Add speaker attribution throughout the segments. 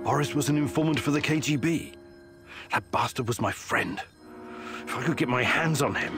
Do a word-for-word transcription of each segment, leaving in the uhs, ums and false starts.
Speaker 1: Boris was an informant for the K G B. That bastard was my friend. If I could get my hands on him...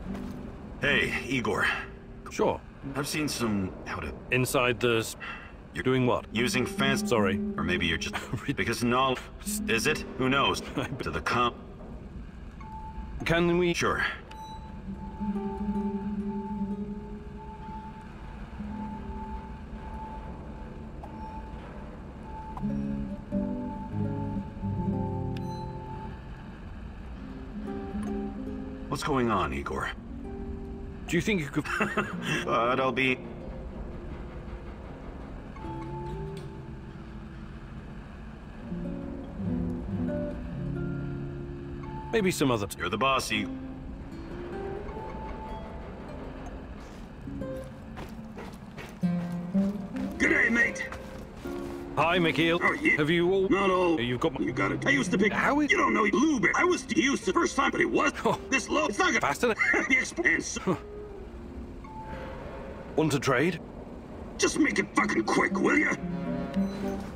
Speaker 2: Hey, Igor.
Speaker 1: Sure.
Speaker 2: I've seen some... how to...
Speaker 1: Inside the...
Speaker 2: You're
Speaker 1: Doing what?
Speaker 2: using fans.
Speaker 1: Sorry.
Speaker 2: Or maybe you're just... because knowledge... Is it? Who knows? To the com...
Speaker 1: Can we...
Speaker 2: Sure. What's going on, Igor?
Speaker 1: Do you think you could...
Speaker 2: But I'll be...
Speaker 1: Maybe some other...
Speaker 2: You're the boss, Igor.
Speaker 3: G'day, mate.
Speaker 1: Hi, Mikhail.
Speaker 3: Oh, yeah.
Speaker 1: Have you all...
Speaker 3: Not all.
Speaker 1: You've got...
Speaker 3: You got it. I used to pick.
Speaker 1: How is-
Speaker 3: You don't know blueberry. I was used to the first time, but it was
Speaker 1: Oh.
Speaker 3: this low. It's not gonna.
Speaker 1: Faster.
Speaker 3: The expense.
Speaker 1: Want to trade?
Speaker 3: Just make it fucking quick, will ya?